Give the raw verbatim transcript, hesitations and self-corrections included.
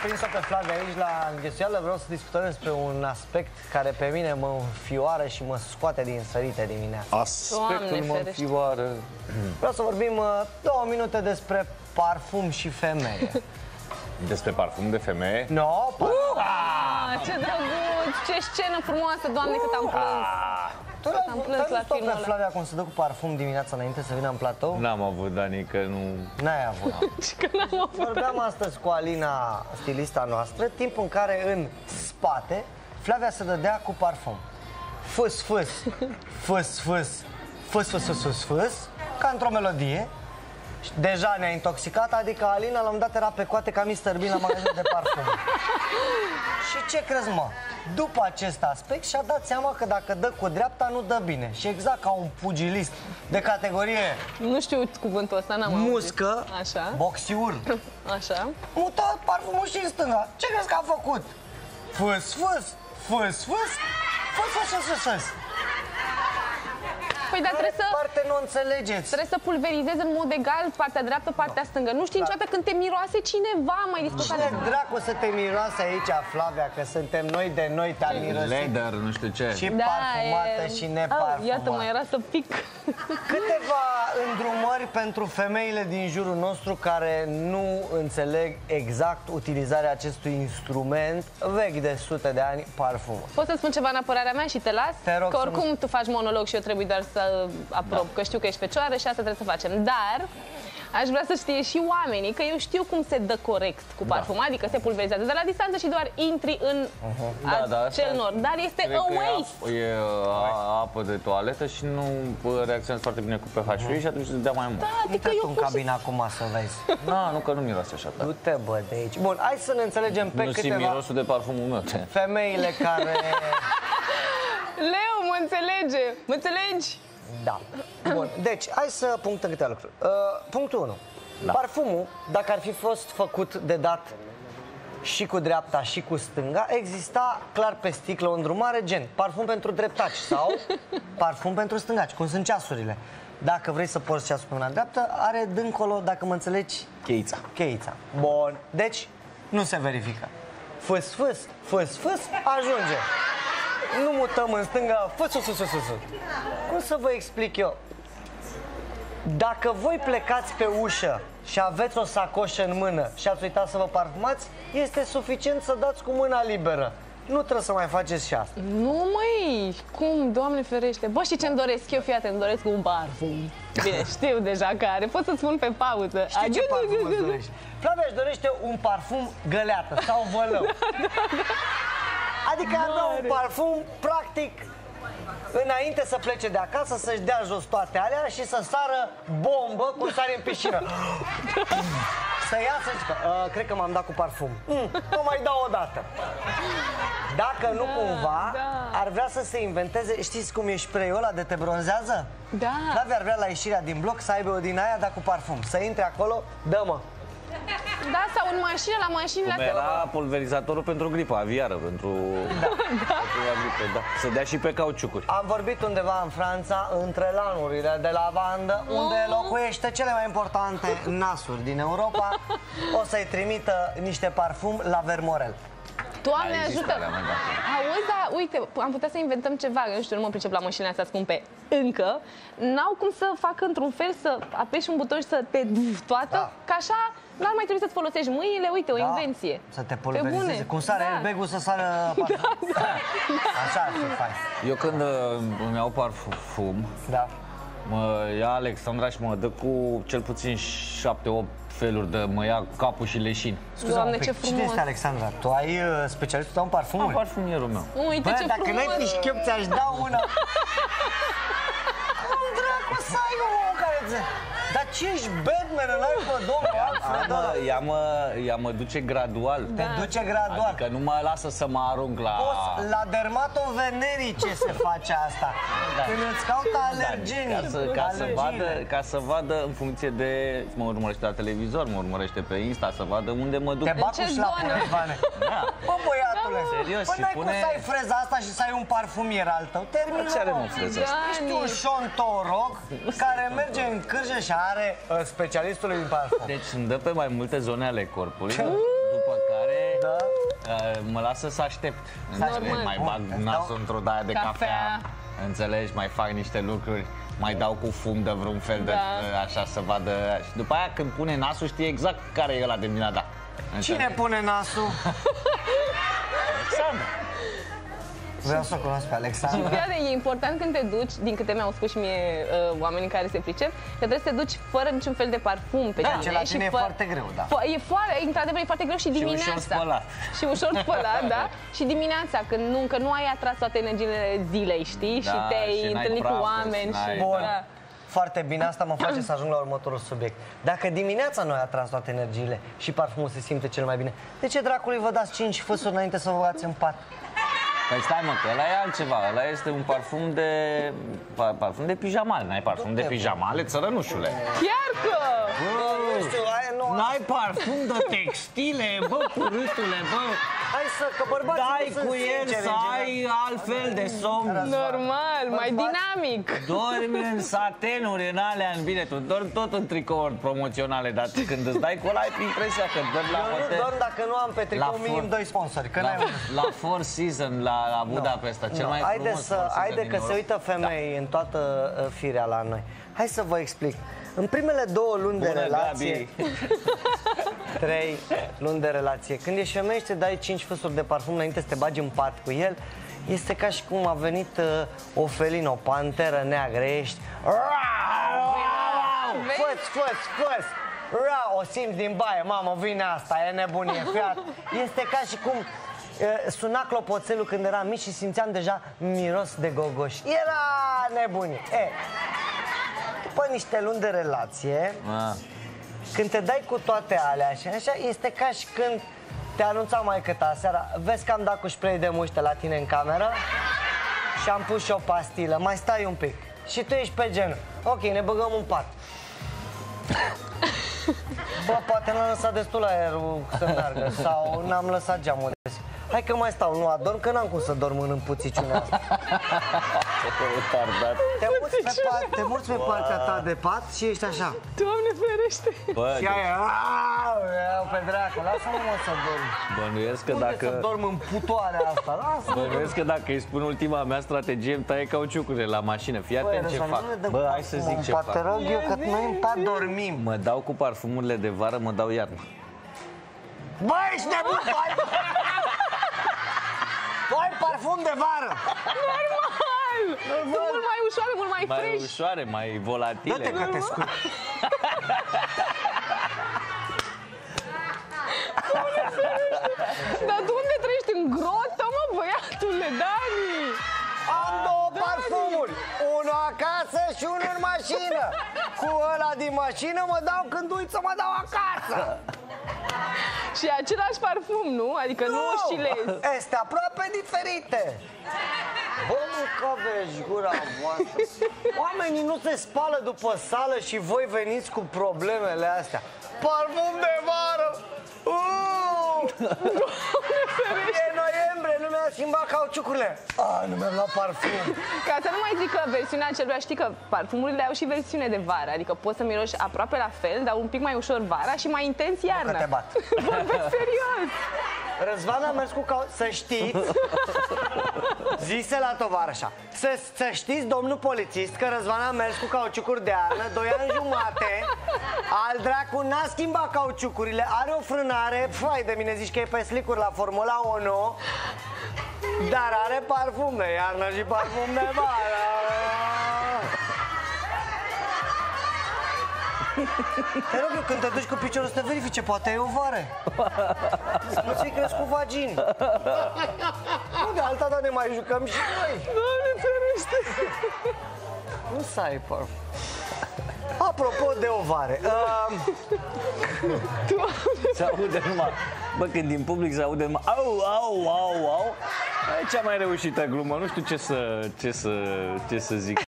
prins-o pe Flavia aici la înghesuială. Vreau să discutăm despre un aspect care pe mine mă înfioară și mă scoate din sărite dimineața. Aspectul mă înfioară. Vreau să vorbim uh, două minute despre parfum și femeie. Despre parfum de femeie? No, parfum. Uh, ce drăguț, ce scenă frumoasă, Doamne, cât am plâns. Tu l-ai văzut pe Flavia cum se dă cu parfum dimineața înainte să vină în platou? N-am avut, Dani, că nu... N-ai avut. Și că n-am avut. Vorbeam astăzi cu Alina, stilista noastră, timp în care în spate Flavia se dădea cu parfum. Fâs, fâs, fâs, fâs, fâs, fâs, fâs, fâs, fâs, ca într-o melodie. Deja ne-a intoxicat, adică Alina la un dat era pe coate ca mister Bean la magazin de parfum. Și ce crezi, mă? După acest aspect și-a dat seama că dacă dă cu dreapta, nu dă bine. Și exact ca un pugilist de categorie... Nu știu cuvântul ăsta, n-am auzit. Muscă, așa. boxiur. Așa. Muta parfumul și în stânga. Ce crezi că a făcut? Fâs, fâs, fâs, fâs, fâs, fâs, fâs, fâs, fâs. Păi, dar trebuie să... parte nu înțelegeți. Trebuie să pulverizezi în mod egal partea dreaptă, partea stângă. Nu știi niciodată când te miroase cineva, mai discutat. Cine dracu să te miroase aici, Flavia, că suntem noi de noi, te-am mirosit. Leather, nu știu ce. Și da, parfumată e... și neparfumată. Oh, iată, mă, era să pic. Câteva îndrumări pentru femeile din jurul nostru care nu înțeleg exact utilizarea acestui instrument vechi de sute de ani, parfumul. Pot să spun ceva în apărarea mea și te las? Te rog. Că oricum tu faci monolog și eu trebuie doar să aprob, da. Că știu că ești fecioară și asta trebuie să facem. Dar aș vrea să știe și oamenii că eu știu cum se dă corect cu parfum, da. Adică se pulverizează de la distanță și doar intri în uh-huh. da, da, acel nor. Dar este a waste. E a, apă de toaletă și nu reacționează foarte bine cu pH-ul uh-huh. și atunci se dea mai mult. Da, adică eu în cabina acum să vezi. Da, nu că nu miroase așa tare. Du-te, bă, de aici. Bun, hai să ne înțelegem pe nu câteva... Nu simt mirosul de parfumul meu. Femeile care... Leo, mă înțelege! Mă înțelegi? Da. Bun, deci, hai să punctăm câteva lucruri. Uh, punctul unu. Da. Parfumul, dacă ar fi fost făcut de dat și cu dreapta și cu stânga, exista clar pe sticlă o îndrumare gen parfum pentru dreptaci sau parfum pentru stângaci, cum sunt ceasurile. Dacă vrei să porți ceasul pe mâna dreaptă, are dâncolo, dacă mă înțelegi, cheița. Cheița. Bun. Deci, nu se verifică. Fâs, fâs, fâs, fâs, ajunge. Nu mutăm în stânga, fâs, fâs, fâs, fâs, fâs. Cum să vă explic eu? Dacă voi plecați pe ușă și aveți o sacoșă în mână și ați uitat să vă parfumați, este suficient să dați cu mâna liberă. Nu trebuie să mai faceți și asta. Nu, măi, cum, Doamne ferește. Bă, știi ce-mi doresc eu? Fii atent, îmi doresc un parfum. Bine, știu deja care, pot să-ți spun pe pauză. Știi ce parfum îți dorești? Flavia își dorește un parfum găleată sau vălău. Da, da, da. Adică avea un parfum, practic, înainte să plece de acasă, să-și dea jos toate alea și să sară bombă cum sare în piscină. Să iasă și zică, cred că m-am dat cu parfum. Mm, nu mai dau o dată. Dacă nu da, cumva, da. ar vrea să se inventeze, știți cum e spray-ul ăla de te bronzează? Da. Flavia ar vrea la ieșirea din bloc să aibă o din aia, dar cu parfum. Să intre acolo, dă-mă. Da, sau în mașină, la mașini, la era pulverizatorul pentru gripa aviară, pentru... Da. pentru gripe, da. Să dea și pe cauciucuri. Am vorbit undeva în Franța, între lanurile de lavandă, oh. unde locuiește cele mai importante nasuri din Europa, o să-i trimită niște parfum la Vermorel. Doamne ajută! Auzi, da, uite, am putea să inventăm ceva, nu știu, nu mă pricep la mașinile astea scumpe încă. N-au cum să facă într-un fel, să apeși un buton și să te toată, da. Ca așa n-ar mai trebui să-ți folosești mâinile, uite, o da. Invenție. Să te pulverizeze, cum sare da. airbag-ul să sară parfum. Da, da. Așa ar fi fain. Eu când uh, îmi iau parfum, da. mă ia Alexandra și mă dă cu cel puțin șapte opt feluri de mă ia capul și leșin. Scuze, Doamne, ce frumos. Cine este Alexandra? Tu ai uh, specialistul tău în parfumuri? Am parfumierul meu. Uite, bă, ce dacă frumos. n-ai pișchiup, ți-aș da una. Cum dracu să ai omul care ți... Dar ce ești Batman, n-ai pe domnul Alfred? Ea mă, ea mă duce gradual. Te da. duce gradual. Adică nu mă lasă să mă arunc la... Poți, la dermatovenerice se face asta. Da. Când îți caută alergenii. Ca, să, ca, să vadă, ca să vadă în funcție de... Mă urmărește la televizor, mă urmărește pe Insta, să vadă unde mă duc. Te bag cu șlapul, Ivane. Da. Bă, băiatule, da, serios, păi n-ai pune... cum să ai freza asta și să ai un parfumier al tău. Termină. Ce are, mă, freza asta? Ești un șontorog care merge în cârjă și are uh, specialistului din parfum. Deci îmi dă pe mai multe zone ale corpului, după care Da. Mă lasă să aștept. Normal. Înțelegi? Mai bag nasul într-o daie de Cafea. cafea. Înțelegi? Mai fac niște lucruri. Mai dau cu fum de vreun fel de Da. așa să vadă. Și după aia când pune nasul știe exact care e ăla de mine, da. Cine pune nasul? Alexandru. Vreau să o cunosc pe Alexandru. Fiare, e important când te duci, din câte mi-au spus și mie uh, oamenii care se pricep, că trebuie să te duci fără niciun fel de parfum pe Da, tine. ce la și tine e fă- foarte greu, da. Fă- E foarte, într-adevăr, e foarte greu și dimineața. ușor spălat. Și ușor spălat, da. Și dimineața, când nu, că nu ai atras toate energiile zilei, știi? Da, și te-ai și n-ai întâlnit cu praful, oameni. n-ai- Și, Bun. da. Foarte bine, asta mă face să ajung la următorul subiect. Dacă dimineața noi atras toate energiile și parfumul se simte cel mai bine, de ce dracului vă dați cinci fâsuri înainte să vă băgați în pat? Păi stai mă, că ăla e altceva, ăla este un parfum de... pa- parfum de pijamale, n-ai parfum de pijamale, țărănușule. Chiar că! Nu știu, aia nu... N-ai parfum de textile, bă, purâtule, bă. Hai să, că bărbații Dai nu sunt cu el sinceri, să în general. ai altfel de somn. Normal, mai faci- dinamic. Dormi în satenuri, în alea, în bine, tu dormi tot în tricouri promoționale, dar când îți dai cu ăla ai impresia că dormi la Eu nu hotel. dorm dacă nu am pe tricou La minim for- doi sponsori, că La, n-ai unul. la Four Seasons, la, la Budapesta, cel mai Haide, frumos să, Four Seasons haide din că se Europa. uită femei în toată uh, firea la noi. Hai să vă explic. În primele două luni de Bună, relație, Gabi. trei luni de relație, când ești femeie și te dai cinci fâsuri de parfum înainte să te bagi în pat cu el, este ca și cum a venit uh, o felină, o panteră neagră, ești... Fă-ți, fă-ți, fă-ți! Ra, o simți din baie, mamă, vine asta, e nebunie, fiat. Este ca și cum uh, suna clopoțelul când eram mic și simțeam deja miros de gogoș. Era nebunie. E, după niște luni de relație, Ah. când te dai cu toate alea și așa, este ca și când te anunța maică ta seara, vezi că am dat cu spray de muște la tine în cameră și am pus și o pastilă, mai stai un pic. Și tu ești pe genul, ok, ne băgăm în pat. Bă, poate n-am lăsat destul aerul să meargă sau n-am lăsat geamul deschis. Hai că mai stau, nu adorm, că n-am cum să dorm în împuțiciunea asta. Te muți pe, pat, te muți pe partea ta de pat și ești așa. Doamne ferește! Bă, Și aia, aaa, iau pe dracu, lasă-mă mă să dorm. bănuiesc că Unde să dacă... dorm în putoarea asta? Lasă-mă. Bănuiesc că dacă îi spun ultima mea strategie, îmi taie cauciucurile la mașină. Fii atent ce fac. Bă, hai să zic ce fac. Te fac. rog eu că noi în pat dormim. Mă dau cu parfumurile de vară, mă dau iarna. Bă, ești nebun, tu ai... Tu ai parfum de vară. Normal! Sunt mult mai ușoare, mult mai Mai fresh. ușoare, mai volatile. Dă-te că te scurt. Dar tu unde trăiești? În grotă, mă, băiatule, Dani? Am două parfumuri. Unul acasă și unul în mașină. Cu ăla din mașină mă dau când uit să mă dau acasă. Și același parfum, nu? Adică nu oscilezi. Este aproape diferite. Bă, nu căvești gura voastră. Oamenii nu se spală după sală și voi veniți cu problemele astea. Parfum de vară! Uh! E noiembrie, nu mi-a schimbat cauciucurile. Ah, nu mi-am luat parfum. Ca să nu mai zic că versiunea celuilalt, știi că parfumurile au și versiune de vară. Adică poți să miroși aproape la fel, dar un pic mai ușor vara și mai intens iarna. Că te bat. Vorbesc serios. Răzvan a mers cu cau... Să știți, zise la tovarășa, să, să știți, domnul polițist, că Răzvan a mers cu cauciucuri de iarnă, doi ani jumate, al dracu n-a schimbat cauciucurile, are o frânare, fai de mine, zici că e pe slicuri la Formula unu, dar are parfum de iarnă și parfum de vară. Te rog eu, când te duci cu piciorul să te verifice, poate ai o vară. Nu ți-ai crescut vagini. Nu, de alta dată ne mai jucăm și noi. Doamne ferește. Nu să ai parfum. Apropo de ovare, uh, Se aude numai... Bă, când din public se aude numai... Au, au, au, au. E cea mai reușită glumă. Nu știu ce să, ce să, ce să zic.